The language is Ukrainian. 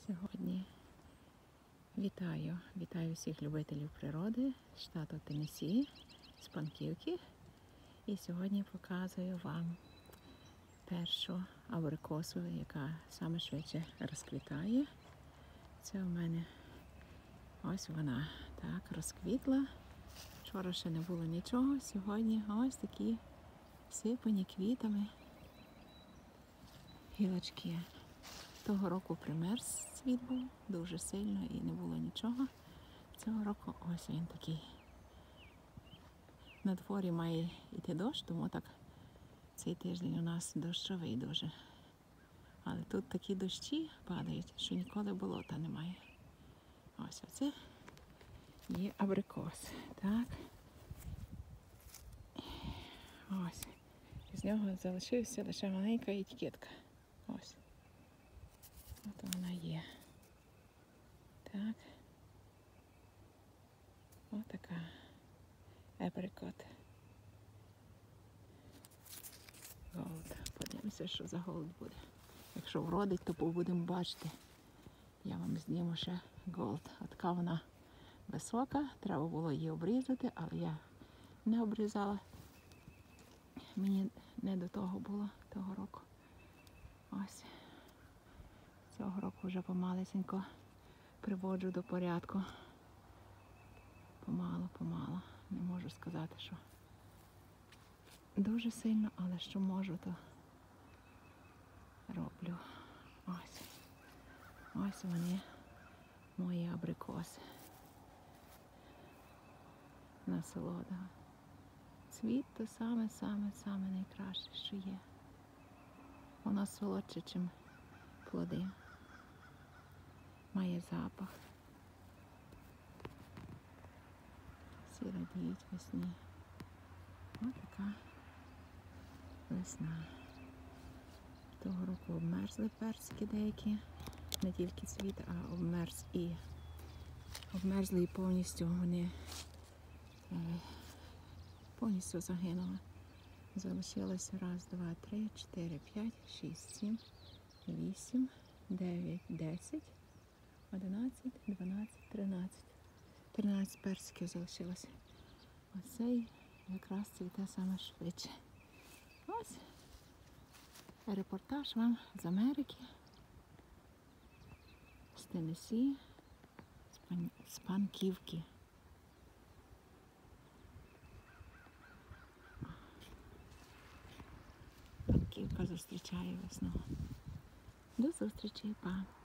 Сьогодні вітаю всіх любителів природи з штату Теннессі, з Панківки. І сьогодні показую вам першу абрикосу, яка саме швидше розквітає. Це у мене ось вона так розквітла. Вчора ще не було нічого, сьогодні ось такі всипані квітами гілочки. Того року примерз світ був дуже сильно і не було нічого. Цього року ось він такий. На дворі має йти дощ, тому так цей тиждень у нас дощовий дуже. Але тут такі дощі падають, що ніколи болота немає. Ось оце є абрикос. Так. Ось. З нього залишилася лише маленька етикетка. Ось. От вона є. Так. Ось така априкот. Голд. Подивимося, що за голд буде. Якщо вродить, то будемо бачити. Я вам зніму ще голд. От така вона висока. Треба було її обрізати, але я не обрізала. Мені не до того було того року. Ось. Цього року вже помалесенько приводжу до порядку. Помало. Не можу сказати, що дуже сильно, але що можу, то роблю. Ось вони, мої абрикоси. Насолода. Цвіт то саме найкраще, що є. Воно солодше, ніж плоди. Має запах. Всі радіють весні. Ось така весна. Того року обмерзли персики деякі. Не тільки цвіт, а обмерзли і повністю вони повністю загинули. Залишилося 1, 2, 3, 4, 5, 6, 7, 8, 9, 10, 11, 12, 13. 13 персиків залишилося. Оцей якраз цвіте саме швидше. Ось репортаж вам з Америки, з Теннессі, з Панківки. Панківка зустрічає весну. До зустрічі, па!